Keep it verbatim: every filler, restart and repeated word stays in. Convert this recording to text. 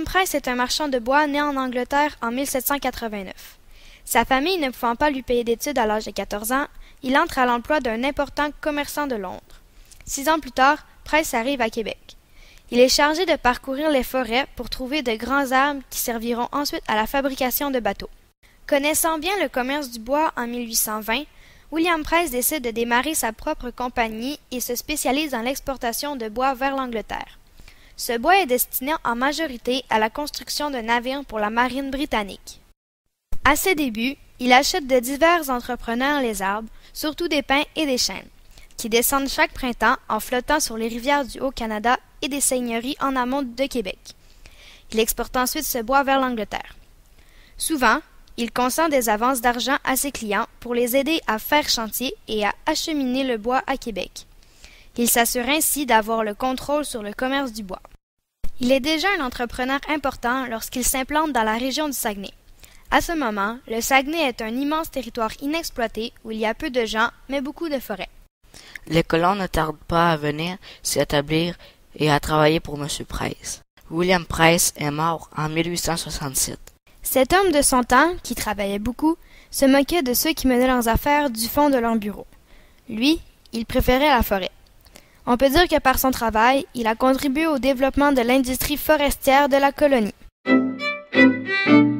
William Price est un marchand de bois né en Angleterre en mille sept cent quatre-vingt-neuf. Sa famille ne pouvant pas lui payer d'études à l'âge de quatorze ans, il entre à l'emploi d'un important commerçant de Londres. Six ans plus tard, Price arrive à Québec. Il est chargé de parcourir les forêts pour trouver de grands arbres qui serviront ensuite à la fabrication de bateaux. Connaissant bien le commerce du bois en mille huit cent vingt, William Price décide de démarrer sa propre compagnie et se spécialise dans l'exportation de bois vers l'Angleterre. Ce bois est destiné en majorité à la construction de navires pour la marine britannique. À ses débuts, il achète de divers entrepreneurs les arbres, surtout des pins et des chênes, qui descendent chaque printemps en flottant sur les rivières du Haut-Canada et des seigneuries en amont de Québec. Il exporte ensuite ce bois vers l'Angleterre. Souvent, il consent des avances d'argent à ses clients pour les aider à faire chantier et à acheminer le bois à Québec. Il s'assure ainsi d'avoir le contrôle sur le commerce du bois. Il est déjà un entrepreneur important lorsqu'il s'implante dans la région du Saguenay. À ce moment, le Saguenay est un immense territoire inexploité où il y a peu de gens, mais beaucoup de forêts. Les colons ne tardent pas à venir s'y établir et à travailler pour M. Price. William Price est mort en mille huit cent soixante-sept. Cet homme de son temps, qui travaillait beaucoup, se moquait de ceux qui menaient leurs affaires du fond de leur bureau. Lui, il préférait la forêt. On peut dire que par son travail, il a contribué au développement de l'industrie forestière de la colonie.